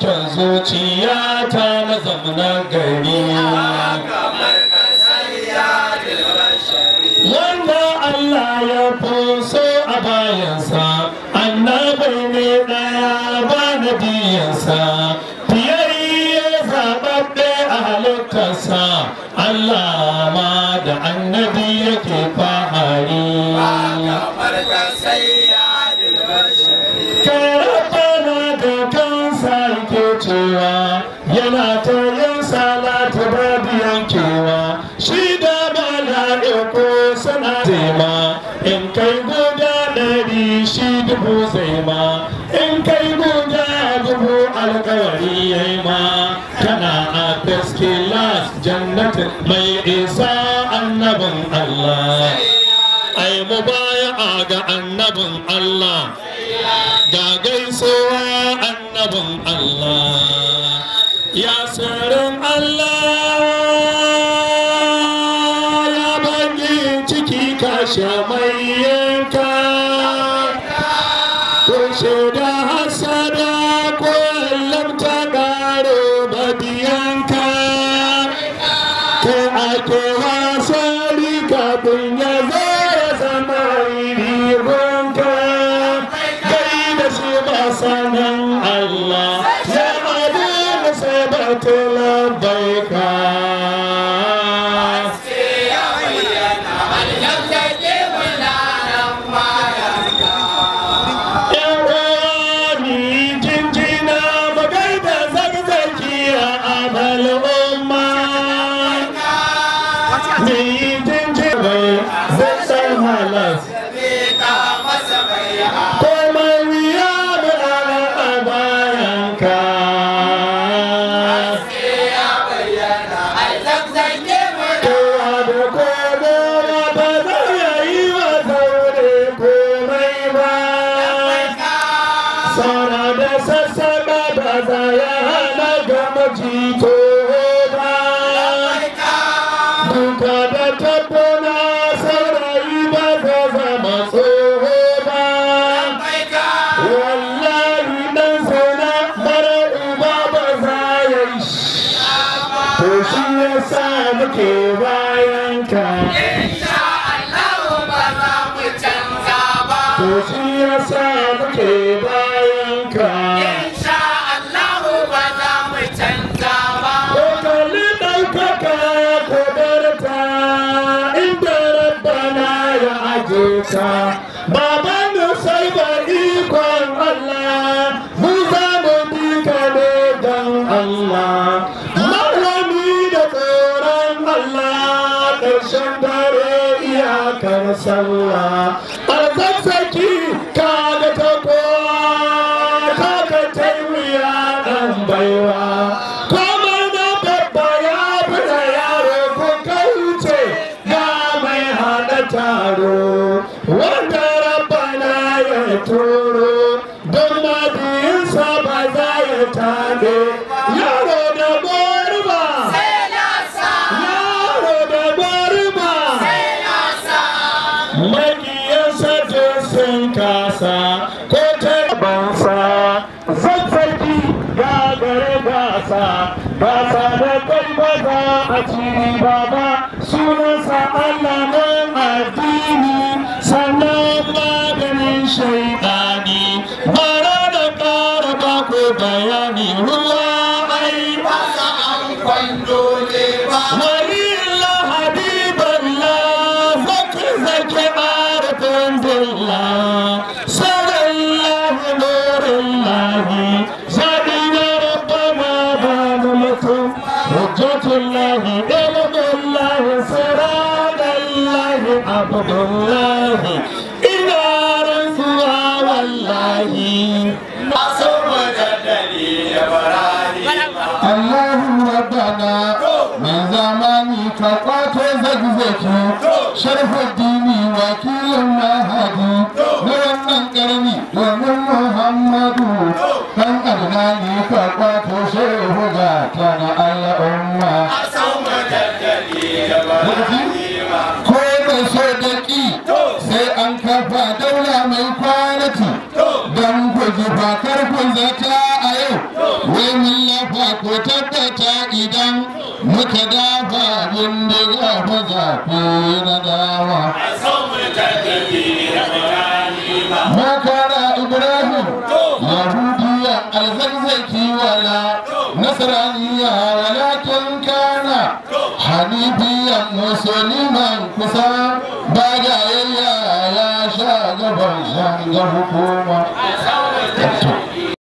kyan zuciya ta na zamanin gari wanda Allah ya fuso a bayansa annabi ne ɗaya ba nabiyansa fiyayye zaɓaɓɓe a halittarsa Allah ma da annabi yake fahari karabana da kansa yake cewa yana ta yin salatu babu yankewa shi da mala'iku suna zema in kai guda ɗari shi dubu zema in kai guda dubu alkawari yayi ma kana a first class jannatin mai isa annabin Allah ai mu baya ga annabin Allah ga gaisuwa annabin Allah ya sirrin Allah ya bangi ciki kashe mai yanka ko shaida hasada ko lamta karo mabiyanka ko ake wasari kafin ya zo ya zama rigonka gai da shi ba sanan Allah ya abu musabatu labbaika muke bayanka insha Allah ba za mu canza ba to shi yasa muke bayanka insha Allah ba za mu canza ba ko kalli ɗaukaka ko darata inda rabbana ya aje ka baban sai ba ikon Allah mu za mu bi ka ne dan Allah ƙarshen dare iyakar sallah alzazzaki kaga ta kowa kaga ta wuya ɗan baiwa kuma na babba ya fita yaro ko kauce ga mai haɗa taro wanda rabbana ya turo don mabiyinsa ba za ya tabe yaro da gurba kasa ko ta bansa zazzaki gagare gasa gasa da kai ba za a ci ba ba sunansa Allah nan addini sannan maganin shaidani bara da ƙara ba ko bayani ruwa ai ba za a kwando ne ba walillah habiballah zaki arfin billah الله علم الله سراد الله عبد الله إلى رسوله والله أصوم جدلي الله ربنا من زمانك قات زكزكي شرف الدين وكيل المهدي نورنا كرمي ومن محمد كان أدناني كقات شيخ كان الأمة أصوم جدلي ko da sadaki sai an kafa daula mai kwanati don ku ji fakar kun zata a yau wai mun lafa ko tabbata idan muka dafa bindiga fa zafi na dawa makara Ibrahim yahudiya alzazzaki wala nasraniya walakin kana hanifiyan musulman kusa bagayayya ya sha gaban shanga hukuma